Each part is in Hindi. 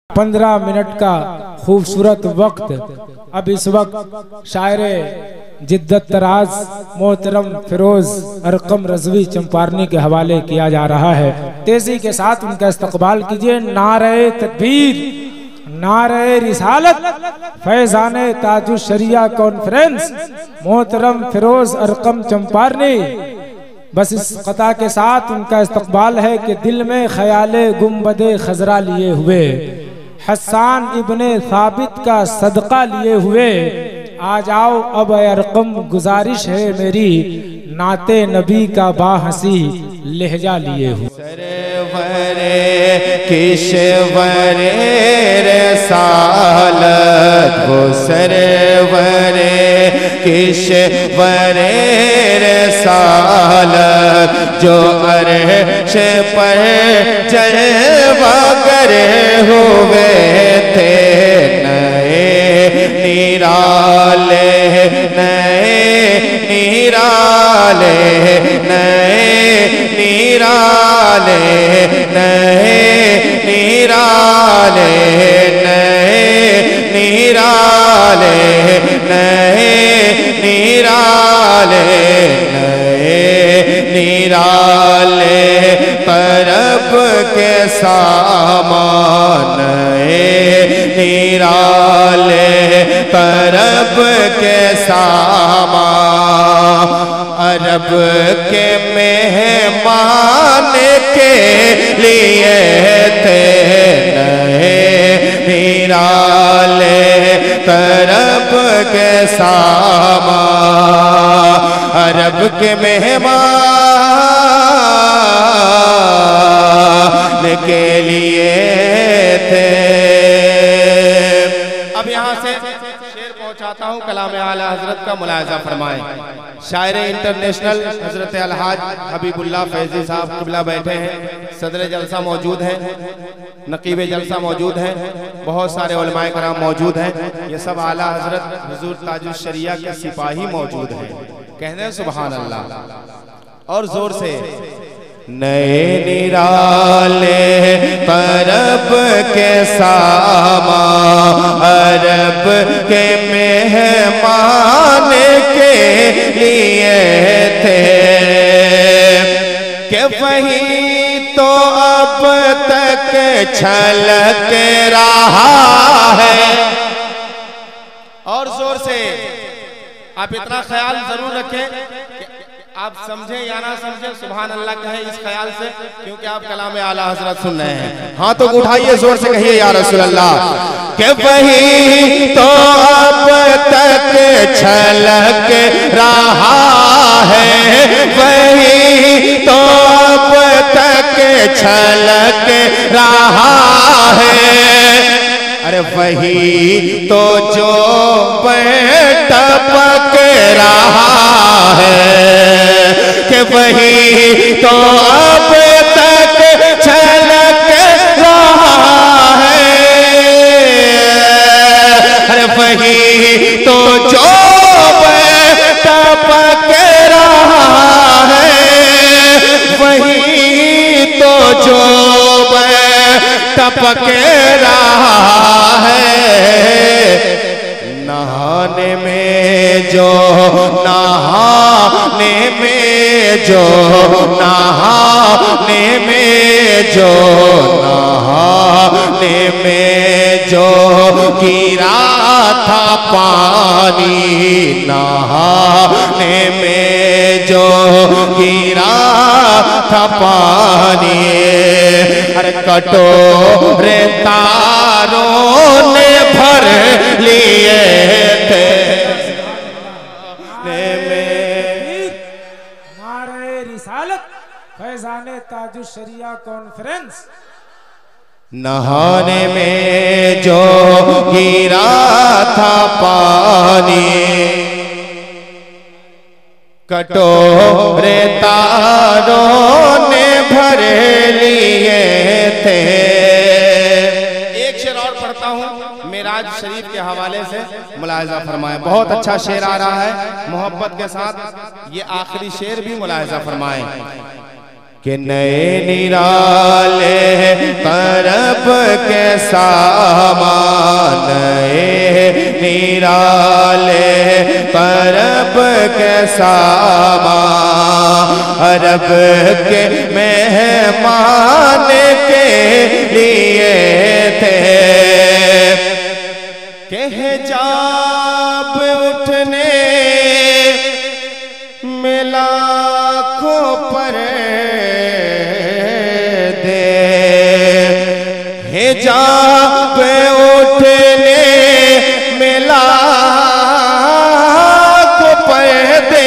15 मिनट का खूबसूरत वक्त अब इस वक्त शायरे जिद्दत तराज मोहतरम फिरोज अरकम रजवी चंपारनी के हवाले किया जा रहा है। तेजी के साथ उनका इस्तकबाल कीजिए। नारे तकबीर, नारे रिसालत, फैजाने ताजुश शरिया कॉन्फ्रेंस, मोहतरम फिरोज अरकम चंपारनी। बस इस कता के साथ उनका इस्तकबाल है कि दिल में ख्याले गुम्बदे खजरा लिए हुए, हसन इब्ने साबित का सदका लिए हुए, आ जाओ अब अरकम गुजारिश है मेरी, नाते नबी का बाहसी लहजा लिए हुए। सरवरे किशवरे रसालत वो सरवरे किशवरे रसालत जो अर्श पर जलवा करे हुए थे, नए निराले नए निराले नए निराले नए निराले नए निराले नए निराले नए निराले परब के सामान, नए निराले परब के सामान, अरब के मेहमान के लिए थे, नए निराले तरब के सामान, अरब के मेहमान के लिए थे। अब यहाँ से शेर पहुँचाता हूँ कलाम आला हजरत का मुलाहिजा फरमाएं। शायर इंटरनेशनल हजरत अलहाज हबीबुल्लाह फैजी साहब किबला बैठे हैं, सदर जलसा मौजूद हैं, नकीब जलसा मौजूद हैं, बहुत सारे उलमाए कराम मौजूद हैं। ये सब आला हजरत हुजूर ताजुश शरिया के सिपाही मौजूद हैं। कहते हैं सुभान अल्लाह और जोर से। नए निराले परब के सामा, अरब के मेहमान के लिए थे, कि वही तो अब तक छलक रहा है। और जोर से आप इतना ख्याल जरूर रखें, आप समझे या ना समझे, सुभान अल्लाह कहें इस ख्याल से, क्योंकि आप कलाम आला हजरत सुन रहे हैं। हाँ तो उठाइए जोर से कहिए या रसूल अल्लाह, कि वही तो अब तक छलक रहा है, वही तो अब तक छलक रहा है। अरे वही तो जो टपक रहा है, कि वही तो अब तक छलक रहा है। अरे वही तो जो टपक रहा है, वही तो जो टपक रहा है। नहाने में जो नहाने में जो नहाने में जो नहाने में जो गिरा था पानी, नहाने में जो गिरा था पानी, अरे कटोरे तारों ने भर लिए थे। नारे रिसालत, फैजाने ताजुश शरिया कॉन्फ्रेंस। नहाने में जो गिरा था पानी, कटोरे तारों ने भर लिए थे। एक शेर और पढ़ता हूँ मेराज शरीफ के हवाले से, मुलाहिजा फरमाए। बहुत अच्छा शेर आ रहा है मोहब्बत के साथ, ये आखिरी शेर भी मुलाहिजा फरमाए। कि नए निराले तरब के सामान, नए निराले तरब के सामान, अरब के मेहमान के लिए थे। के हिजाब उठने में लाखों पर्दे, हिजाब उठने में लाखों पर्दे,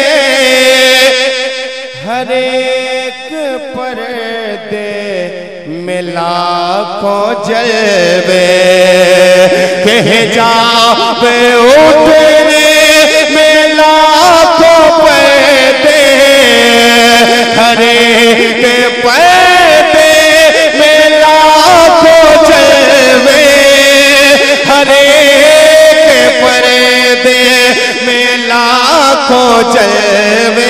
हर एक पर्दे में लाखों जलवे। के हिजाब उठने में लाखों पर्दे, हर एक पर्दे में लाखों जलवे, हर एक पर्दे में लाखों जलवे।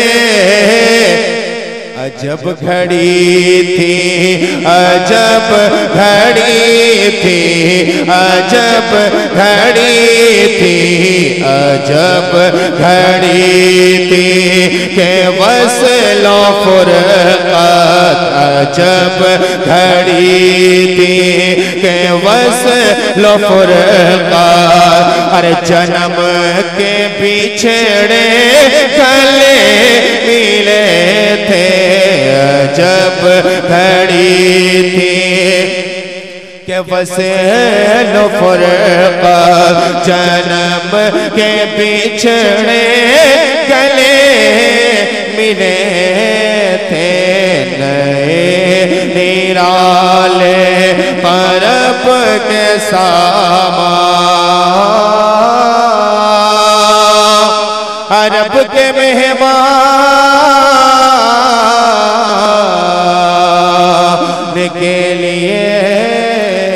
अजब घड़ी थी, अजब घड़ी थी, अजब घड़ी थी, अजब घड़ी थी के वस्लो फुरक़त, अजब घड़ी थी के वस्लो फुरक़त। अरे जन्म के बिछड़े गले मिले थे, अजब घड़ी थी के वस्लो फुरक़त। जन्म के बिछड़े गले मिले थे, नए निराले तरब के सामान, अरब के मेहमान के लिए